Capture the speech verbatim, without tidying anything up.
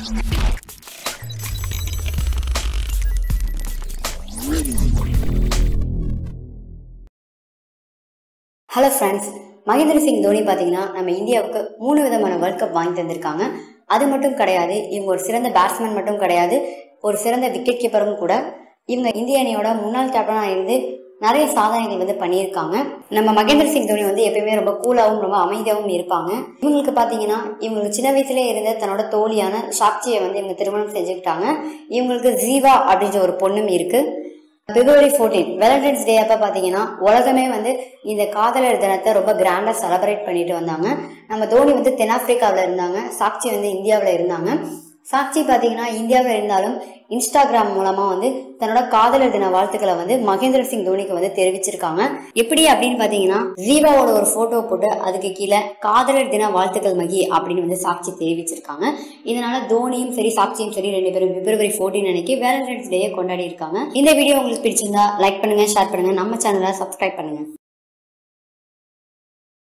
Hello friends, Mahendra Singh Dhoni பார்த்தீங்கன்னா நம்ம இந்தியாவுக்கு மூணு விதமான வேர்ல்ட் கப் வாங்கி தந்திருக்காங்க. அது மட்டும் கிடையாது, இவங்க ஒரு சிறந்த பேட்ஸ்மேன் மட்டும் கிடையாது, ஒரு சிறந்த விக்கெட் கீப்பரும் கூட. இவங்க இந்திய அணியோட முன்னாள் கேப்டனாக இருந்து நிறைய சாதனைகள் வந்து பண்ணியிருக்காங்க. நம்ம மகேந்திர சிங் தோனி வந்து எப்பயுமே ரொம்ப கூலாகவும் ரொம்ப அமைதியாகவும் இருப்பாங்க. இவங்களுக்கு பார்த்தீங்கன்னா இவங்களுக்கு சின்ன வயசுல இருந்த தன்னோட தோழியான சாக்சியை வந்து இவங்க திருமணம் செஞ்சுக்கிட்டாங்க. இவங்களுக்கு ஜீவா அப்படின்ற ஒரு பொண்ணும் இருக்கு. பிப்ரவரி பதினான்கு வேலண்டைன்ஸ் டே அப்ப பாத்தீங்கன்னா உலகமே வந்து இந்த காதலர் தினத்தை ரொம்ப கிராண்டா செலிப்ரேட் பண்ணிட்டு வந்தாங்க. நம்ம தோனி வந்து தென்னாப்பிரிக்காவில இருந்தாங்க, சாக்சி வந்து இந்தியாவில இருந்தாங்க. சாக்சி பாத்தீங்கன்னா இந்தியாவில இருந்தாலும் இன்ஸ்டாகிராம் மூலமா வந்து தன்னோட காதலர் தின வாழ்த்துக்களை வந்து மகேந்திர சிங் தோனிக்கு வந்து தெரிவிச்சிருக்காங்க. எப்படி அப்படின்னு பாத்தீங்கன்னா ஜீவாவோட ஒரு போட்டோ போட்டு அதுக்கு கீழே காதலர் தின வாழ்த்துக்கள் மகி அப்படின்னு வந்து சாக்சி தெரிவிச்சிருக்காங்க. இதனால தோனியும் சரி சாக்சியும் சரி ரெண்டு பேரும் பிப்ரவரி பதினான்கு அன்னைக்கு வேலண்டைன்ஸ் டேயை கொண்டாடி இருக்காங்க. இந்த வீடியோ உங்களுக்கு பிடிச்சிருந்தா லைக் பண்ணுங்க, ஷேர் பண்ணுங்க, நம்ம சேனலை சப்ஸ்கிரைப் பண்ணுங்க.